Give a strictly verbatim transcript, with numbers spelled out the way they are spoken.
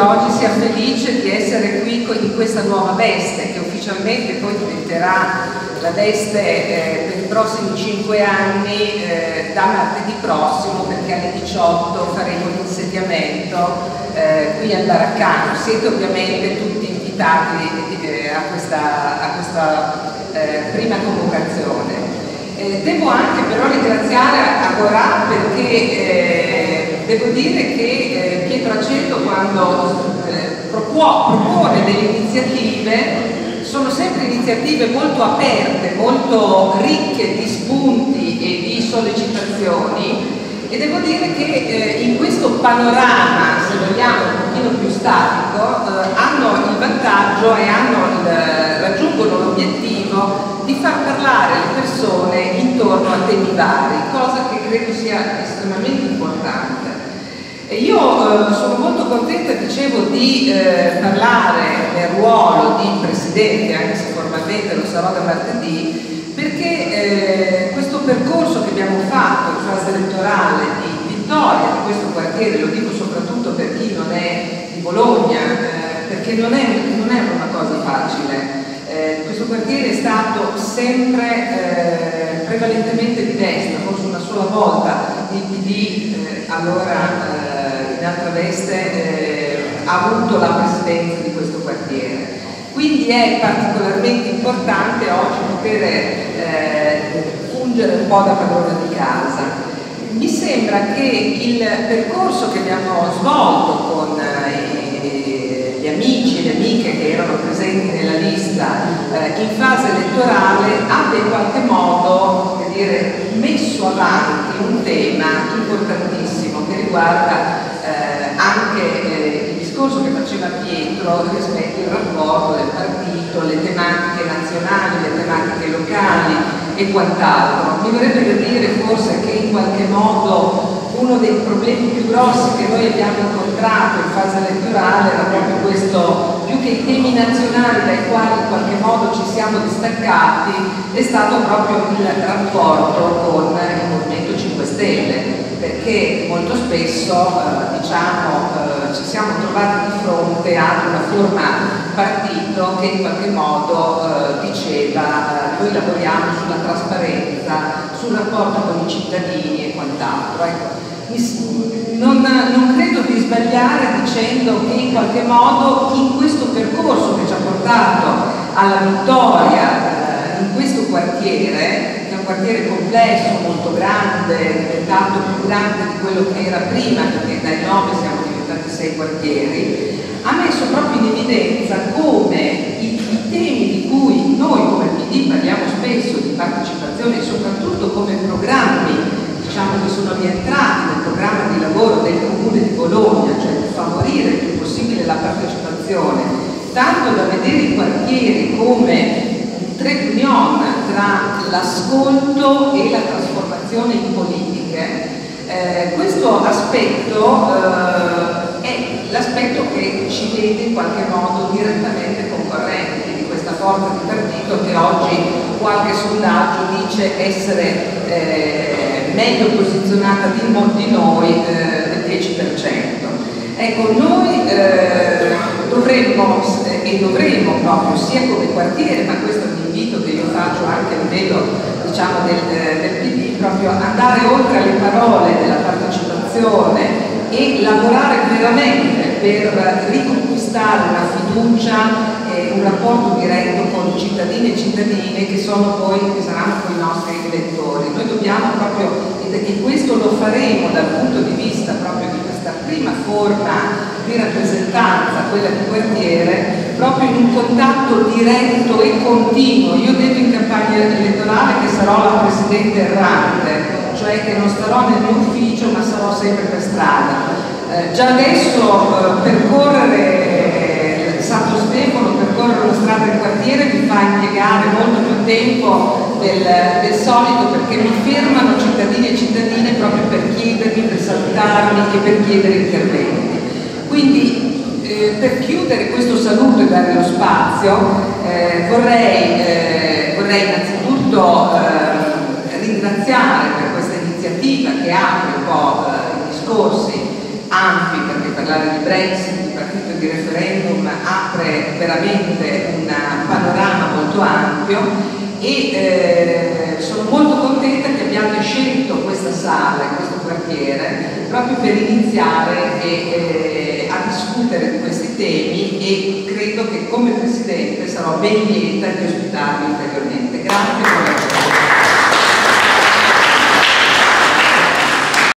oggi sia felice di essere qui in questa nuova veste, che ufficialmente poi diventerà la veste eh, per i prossimi cinque anni eh, da martedì prossimo, perché alle diciotto faremo l'insediamento eh, qui al Baraccano. Siete ovviamente tutti invitati eh, a questa, a questa eh, prima convocazione. Eh, devo anche però ringraziare Agorà, perché eh, devo dire che eh, Pietro Aceto, quando eh, propone delle iniziative, sono sempre iniziative molto aperte, molto ricche di spunti e di sollecitazioni, e devo dire che eh, in questo panorama, se vogliamo, un pochino più statico, eh, hanno il vantaggio e hanno il, raggiungono l'obiettivo di far parlare le persone intorno a temi vari, cosa che credo sia estremamente importante. E io eh, sono molto contenta, dicevo, di eh, parlare nel ruolo di Presidente, anche se formalmente lo sarò da martedì, perché eh, questo percorso che abbiamo fatto in fase elettorale di vittoria di questo quartiere, lo dico soprattutto per chi non è di Bologna, eh, perché non è, non è una cosa facile. Eh, questo quartiere è stato sempre eh, prevalentemente di destra, forse una sola volta il P D eh, allora eh, in altra veste eh, ha avuto la presidenza di questo quartiere. Quindi è particolarmente importante oggi poter eh, fungere un po' da padrona di casa. Mi sembra che il percorso che abbiamo svolto con eh, gli amici e le amiche che erano presenti nella lista eh, in fase elettorale abbia in qualche modo, per dire, messo avanti un tema importantissimo che riguarda eh, anche eh, il discorso che faceva Pietro rispetto al rapporto del partito, le tematiche nazionali, le tematiche locali e quant'altro. Mi verrebbe da dire forse che in qualche modo uno dei problemi più grossi che noi abbiamo incontrato in fase elettorale era proprio questo, più che i temi nazionali dai quali in qualche modo ci siamo distaccati, è stato proprio il rapporto con il Movimento cinque Stelle, perché molto spesso eh, diciamo, eh, ci siamo trovati di fronte a una forma partito che in qualche modo eh, diceva eh, noi lavoriamo sulla trasparenza, sul rapporto con i cittadini e quant'altro. Ecco, non, non credo di sbagliare dicendo che in qualche modo in questo percorso che ci ha portato alla vittoria eh, in questo quartiere, che è un quartiere complesso, molto grande, diventato più grande di quello che era prima, perché dai nove siamo diventati sei quartieri, ha messo proprio in evidenza come i, i temi di cui noi come P D parliamo spesso, di partecipazione e soprattutto come programmi, diciamo, che sono rientrati nel programma di lavoro del Comune di Bologna, cioè di favorire il più possibile la partecipazione, tanto da vedere i quartieri come un trade union tra l'ascolto e la trasformazione in politiche. Eh, questo aspetto eh, è l'aspetto che ci vede in qualche modo direttamente concorrenti di questa forza di partito che oggi qualche sondaggio dice essere eh, meglio posizionata di molti noi eh, del dieci per cento. Ecco, noi eh, dovremmo e dovremmo proprio sia come quartiere, ma questo è un invito che io faccio anche a livello, diciamo, del, del P D, proprio andare oltre alle parole della partecipazione e lavorare veramente per riconquistare una fiducia e un rapporto diretto con cittadini e cittadine che sono poi, che saranno poi i nostri elettori. Noi dobbiamo proprio, e questo lo faremo dal punto di vista proprio di questa prima forma di rappresentanza, quella di quartiere, proprio in un contatto diretto e continuo. Io ho detto in campagna elettorale che sarò la presidente errante, cioè che non starò nel mio ufficio ma sarò sempre per strada. Eh, già adesso eh, percorrere eh, Santo Stefano, percorrere la strada del quartiere mi fa impiegare molto più tempo del, del solito, perché mi fermano cittadini e cittadine proprio per chiedermi, per salutarmi e per chiedere interventi. Quindi eh, per chiudere questo saluto e dare lo spazio eh, vorrei, eh, vorrei innanzitutto eh, ringraziare per questa iniziativa che apre un po' eh, i discorsi ampi, perché parlare di Brexit, di partito di referendum apre veramente un panorama molto ampio e eh, sono molto contenta che abbiate scelto questa sala, questo quartiere, proprio per iniziare e, eh, a discutere di questi temi, e credo che come Presidente sarò ben lieta di ospitarvi ulteriormente. Grazie.